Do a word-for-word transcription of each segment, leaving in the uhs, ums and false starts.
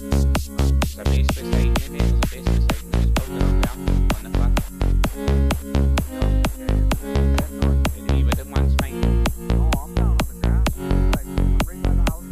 Sa Facebook site na din, sa Facebook site na din, pag na on the clock. Pwede iba the man's mind. No, I'm down on the ground. Like, I'm right by the house.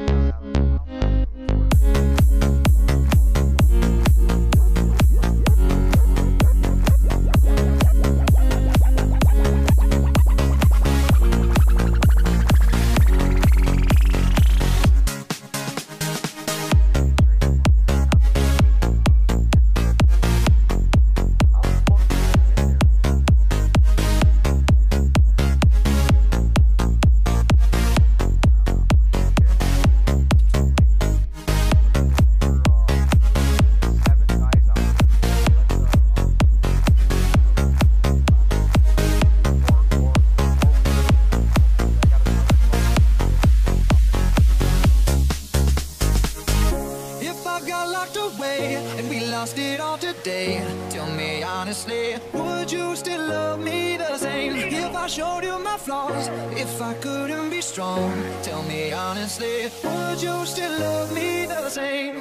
Tell me honestly, would you still love me the same if I showed you my flaws? If I couldn't be strong, tell me honestly, would you still love me the same?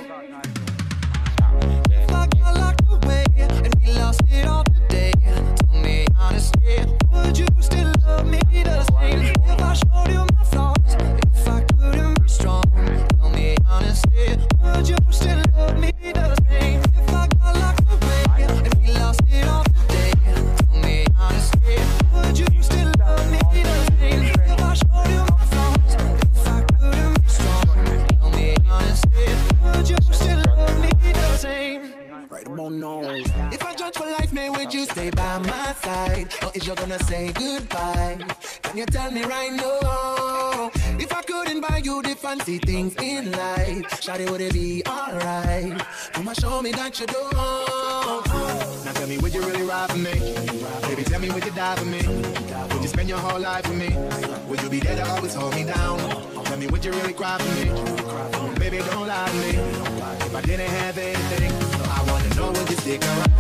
If I got locked away and we lost it all today, tell me honestly, would you still love me the same if I showed you my flaws? If I couldn't be strong, tell me honestly, would you still love me the same? If I got locked away and we lost it all today, tell me honestly, would you still love me the same if I showed you my flaws? If I couldn't be strong, tell me honestly, would you still love me the same? Right about now. If I judge for life, man, would you stay by my side? Or is you gonna say goodbye? Can you tell me right now? If I couldn't buy you the fancy things in life, shawty, would it be alright? Come show me that you do. Now tell me, would you really ride for me? Baby, tell me, would you die for me? Would you spend your whole life with me? Would you be there to always hold me down? Tell me, would you really cry for me? Baby, don't lie to me. If I didn't have anything, so I wanna know, would you stick around?